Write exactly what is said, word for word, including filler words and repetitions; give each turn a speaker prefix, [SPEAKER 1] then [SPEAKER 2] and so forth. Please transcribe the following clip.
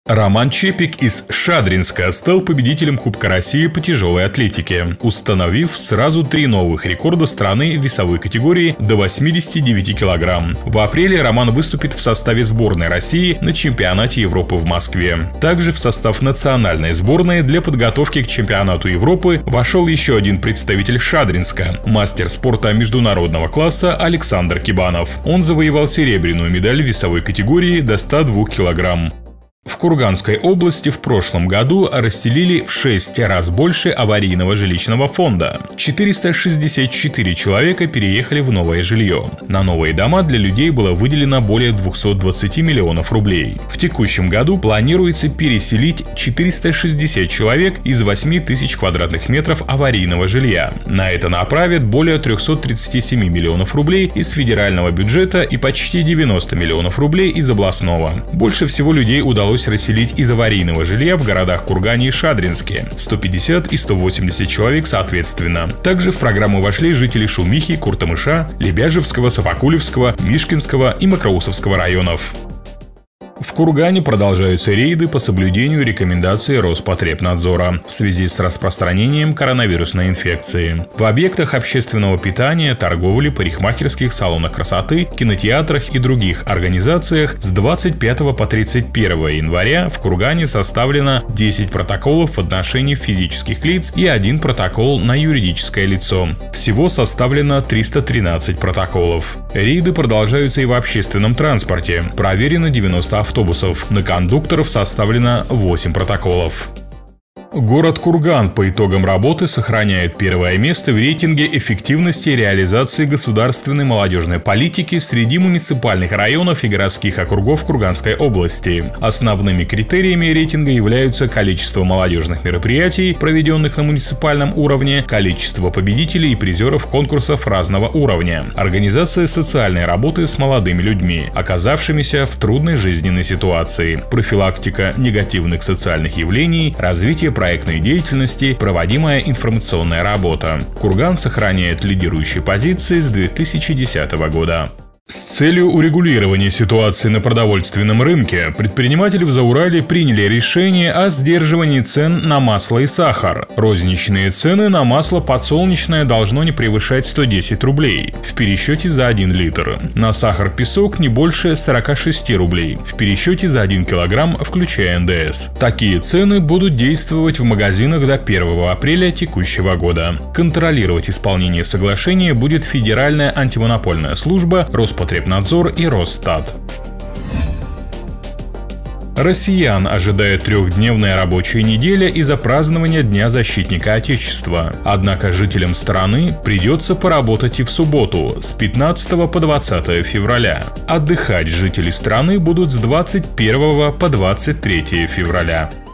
[SPEAKER 1] Роман Чепик из Шадринска стал победителем Кубка России по тяжелой атлетике, установив сразу три новых рекорда страны в весовой категории до восьмидесяти девяти килограмм. В апреле Роман выступит в составе сборной России на чемпионате Европы в Москве. Также в состав национальной сборной для подготовки к чемпионату Европы вошел еще один представитель Шадринска – мастер спорта международного класса Александр Кибанов. Он завоевал серебряную медаль в весовой категории до ста двух килограмм. В Курганской области в прошлом году расселили в шесть раз больше аварийного жилищного фонда. четыреста шестьдесят четыре человека переехали в новое жилье. На новые дома для людей было выделено более двухсот двадцати миллионов рублей. В текущем году планируется переселить четыреста шестьдесят человек из восьми тысяч квадратных метров аварийного жилья. На это направят более трёхсот тридцати семи миллионов рублей из федерального бюджета и почти девяноста миллионов рублей из областного. Больше всего людей удалось расселить из аварийного жилья в городах Кургане и Шадринске – сто пятьдесят и сто восемьдесят человек соответственно. Также в программу вошли жители Шумихи, Куртамыша, Лебяжевского, Сафакулевского, Мишкинского и Мокроусовского районов. В Кургане продолжаются рейды по соблюдению рекомендаций Роспотребнадзора в связи с распространением коронавирусной инфекции. В объектах общественного питания, торговли, парикмахерских, салонах красоты, кинотеатрах и других организациях с двадцать пятого по тридцать первое января в Кургане составлено десять протоколов в отношении физических лиц и один протокол на юридическое лицо. Всего составлено триста тринадцать протоколов. Рейды продолжаются и в общественном транспорте. Проверено девяносто автобусов. На кондукторов составлено восемь протоколов. Город Курган по итогам работы сохраняет первое место в рейтинге эффективности реализации государственной молодежной политики среди муниципальных районов и городских округов Курганской области. Основными критериями рейтинга являются количество молодежных мероприятий, проведенных на муниципальном уровне, количество победителей и призеров конкурсов разного уровня, организация социальной работы с молодыми людьми, оказавшимися в трудной жизненной ситуации, профилактика негативных социальных явлений, развитие проектной деятельности, проводимая информационная работа. Курган сохраняет лидирующие позиции с две тысячи десятого года. С целью урегулирования ситуации на продовольственном рынке предприниматели в Заурале приняли решение о сдерживании цен на масло и сахар. Розничные цены на масло подсолнечное должно не превышать ста десяти рублей в пересчете за один литр. На сахар-песок не больше сорока шести рублей в пересчете за один килограмм, включая эн дэ эс. Такие цены будут действовать в магазинах до первого апреля текущего года. Контролировать исполнение соглашения будет Федеральная антимонопольная служба, Роспотребнадзор и Росстат. Россиян ожидает трехдневная рабочая неделя из-за празднования Дня защитника Отечества. Однако жителям страны придется поработать и в субботу с пятнадцатого по двадцатое февраля. Отдыхать жители страны будут с двадцать первого по двадцать третье февраля.